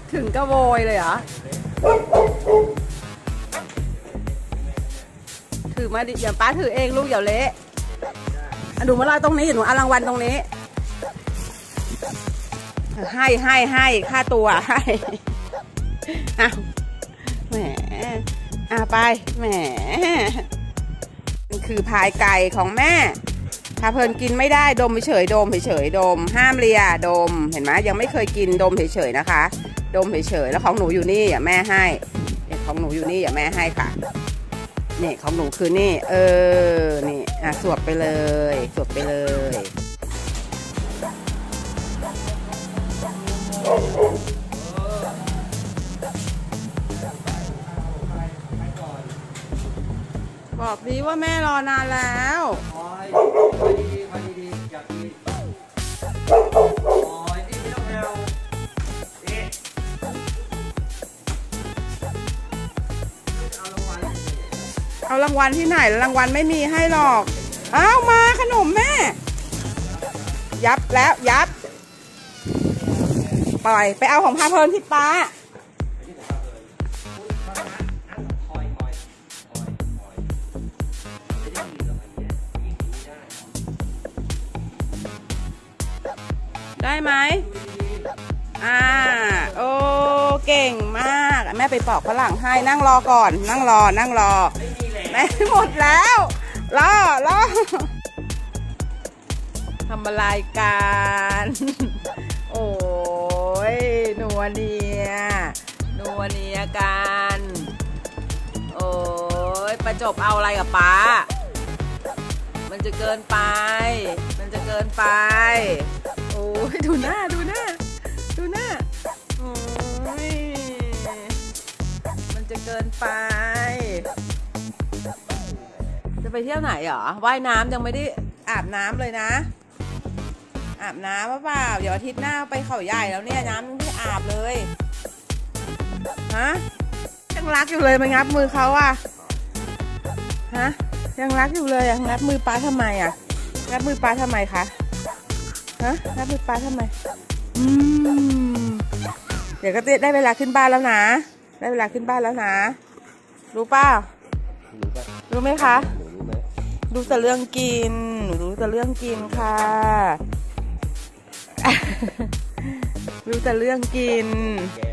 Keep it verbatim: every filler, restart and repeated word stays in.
ถึงกระโวยเลยเหรอถือมาดิเดี๋ยวป้าถือเองลูกเดี๋ยวเละหนูมาลอยตรงนี้หนูเอารางวัลตรงนี้ให้ให้ให้ค่าตัวให้อ่ะแหมอ่ะไปแหมมันคือพายไก่ของแม่ถ้าเพลินกินไม่ได้ดมเฉยๆดมเฉยๆดมห้ามเลียดมเห็นไหมยังไม่เคยกินดมเฉยๆนะคะดมเฉยๆแล้วของหนูอยู่นี่อย่าแม่ให้ของหนูอยู่นี่อย่าแม่ให้ค่ะนี่ของหนูคือนี่เออนี่อ่ะสวบไปเลยสวบไปเลยบอกดีว่าแม่รอนานแล้วคอยคอยดีๆคอยดีๆอย่าดีคอยดีไม่ต้องแนวเอารางวัลที่ไหนรางวัลไม่มีให้หรอกอ้าวมาขนมแม่ยับแล้วยับปล่อยไปเอาของพาเพลินที่ป้าได้ไหมอ่าโอ้เก่งมากแม่ไปปอกฝรั่งให้นั่งรอก่อนนั่งรอนั่งรอแม่หมดแล้วรอรอทำอะไรกันโอ้ยนัวเนียนัวเนียกันโอ้ยประจบเอาอะไรกับป้ามันจะเกินไปมันจะเกินไปโอ้ยดูหน้าดูหน้าดูหน้าโอ้ยมันจะเกินไปจะไปเที่ยวไหนหรอว่ายน้ำยังไม่ได้อาบน้ำเลยนะอาบน้ำเปล่าเดี๋ยวอาทิตย์หน้าไปเขาใหญ่แล้วเนี่ยน้ำไม่อาบเลยฮะยังรักอยู่เลยมางับมือเขาอะฮะยังรักอยู่เลยอะงับมือป้าทำไมอะงับมือป้าทำไมคะฮะงับมือป้าทำไมอืมเดี๋ยวก็ได้เวลาขึ้นบ้านแล้วนะได้เวลาขึ้นบ้านแล้วนะรู้เปล่ารู้ไหมคะรู้แต่เรื่องกินหนูรู้แต่เรื่องกินค่ะรู้แต่เรื่องกิน